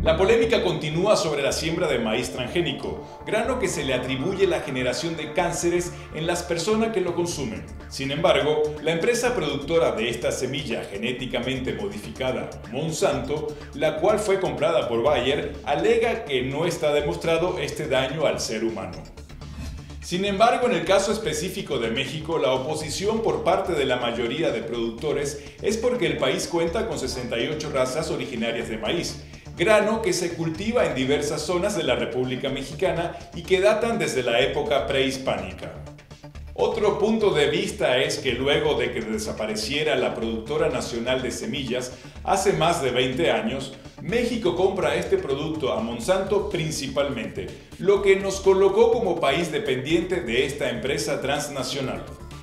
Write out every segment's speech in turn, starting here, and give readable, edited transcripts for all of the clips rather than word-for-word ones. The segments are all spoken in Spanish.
La polémica continúa sobre la siembra de maíz transgénico, grano que se le atribuye la generación de cánceres en las personas que lo consumen. Sin embargo, la empresa productora de esta semilla genéticamente modificada, Monsanto, la cual fue comprada por Bayer, alega que no está demostrado este daño al ser humano. Sin embargo, en el caso específico de México, la oposición por parte de la mayoría de productores es porque el país cuenta con 68 razas originarias de maíz, grano que se cultiva en diversas zonas de la República Mexicana y que datan desde la época prehispánica. Otro punto de vista es que luego de que desapareciera la productora nacional de semillas hace más de 20 años, México compra este producto a Monsanto principalmente, lo que nos colocó como país dependiente de esta empresa transnacional.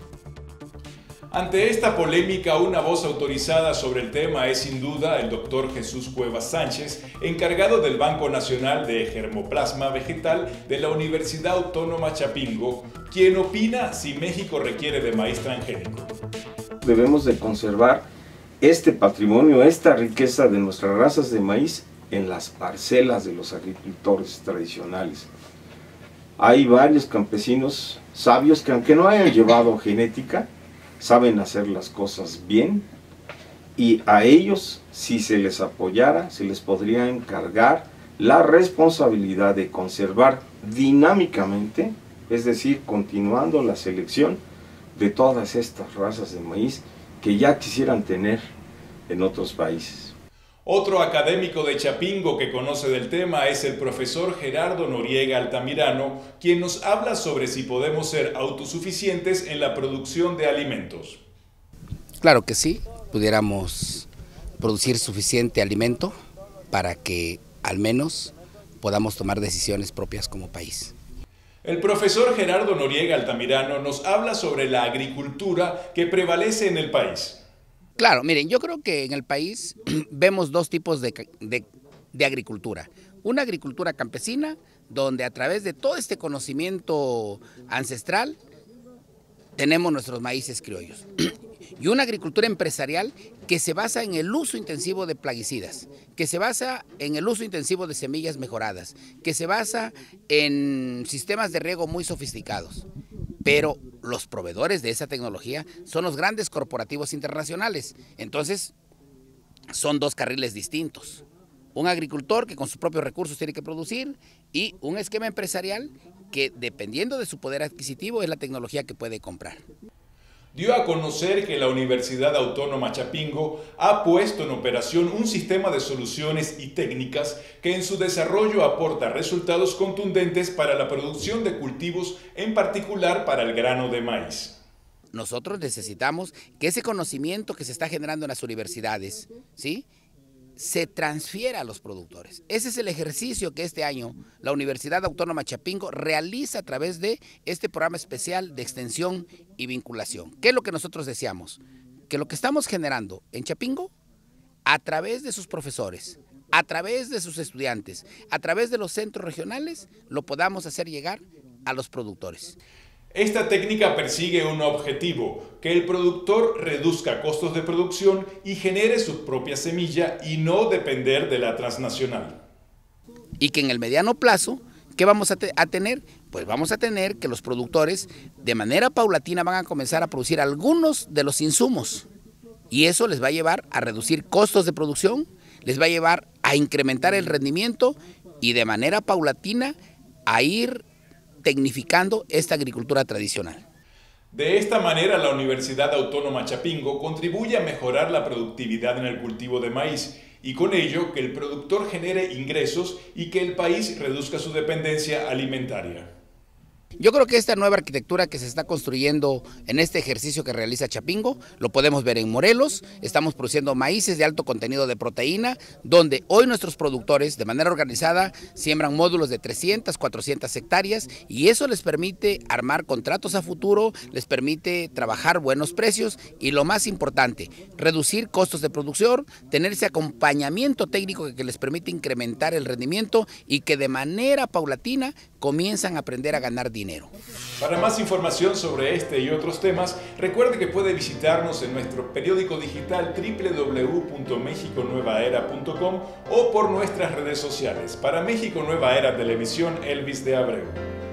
Ante esta polémica, una voz autorizada sobre el tema es sin duda el doctor Jesús Cuevas Sánchez, encargado del Banco Nacional de Germoplasma Vegetal de la Universidad Autónoma Chapingo, quien opina si México requiere de maíz transgénico. Debemos de conservar este patrimonio, esta riqueza de nuestras razas de maíz en las parcelas de los agricultores tradicionales. Hay varios campesinos sabios que, aunque no hayan llevado genética, saben hacer las cosas bien, y a ellos, si se les apoyara, se les podría encargar la responsabilidad de conservar dinámicamente, es decir, continuando la selección de todas estas razas de maíz que ya quisieran tener en otros países. Otro académico de Chapingo que conoce del tema es el profesor Gerardo Noriega Altamirano, quien nos habla sobre si podemos ser autosuficientes en la producción de alimentos. Claro que sí, pudiéramos producir suficiente alimento para que al menos podamos tomar decisiones propias como país. El profesor Gerardo Noriega Altamirano nos habla sobre la agricultura que prevalece en el país. Claro, miren, yo creo que en el país vemos dos tipos de agricultura. Una agricultura campesina, donde a través de todo este conocimiento ancestral tenemos nuestros maíces criollos. Y una agricultura empresarial que se basa en el uso intensivo de plaguicidas, que se basa en el uso intensivo de semillas mejoradas, que se basa en sistemas de riego muy sofisticados. Pero los proveedores de esa tecnología son los grandes corporativos internacionales. Entonces, son dos carriles distintos. Un agricultor que con sus propios recursos tiene que producir y un esquema empresarial que, dependiendo de su poder adquisitivo, es la tecnología que puede comprar. Dio a conocer que la Universidad Autónoma Chapingo ha puesto en operación un sistema de soluciones y técnicas que en su desarrollo aporta resultados contundentes para la producción de cultivos, en particular para el grano de maíz. Nosotros necesitamos que ese conocimiento que se está generando en las universidades, ¿sí?, se transfiera a los productores. Ese es el ejercicio que este año la Universidad Autónoma Chapingo realiza a través de este programa especial de extensión y vinculación. ¿Qué es lo que nosotros deseamos? Que lo que estamos generando en Chapingo, a través de sus profesores, a través de sus estudiantes, a través de los centros regionales, lo podamos hacer llegar a los productores. Esta técnica persigue un objetivo, que el productor reduzca costos de producción y genere su propia semilla y no depender de la transnacional. Y que en el mediano plazo, ¿qué vamos a tener? Pues vamos a tener que los productores de manera paulatina van a comenzar a producir algunos de los insumos y eso les va a llevar a reducir costos de producción, les va a llevar a incrementar el rendimiento y de manera paulatina a ir tecnificando esta agricultura tradicional. De esta manera, la Universidad Autónoma Chapingo contribuye a mejorar la productividad en el cultivo de maíz y con ello que el productor genere ingresos y que el país reduzca su dependencia alimentaria. Yo creo que esta nueva arquitectura que se está construyendo en este ejercicio que realiza Chapingo, lo podemos ver en Morelos. Estamos produciendo maíces de alto contenido de proteína, donde hoy nuestros productores de manera organizada siembran módulos de 300, 400 hectáreas y eso les permite armar contratos a futuro, les permite trabajar buenos precios y lo más importante, reducir costos de producción, tener ese acompañamiento técnico que les permite incrementar el rendimiento y que de manera paulatina comienzan a aprender a ganar dinero. dinero. Para más información sobre este y otros temas, recuerde que puede visitarnos en nuestro periódico digital www.mexiconuevaera.com o por nuestras redes sociales. Para México Nueva Era Televisión, Elvis de Abreu.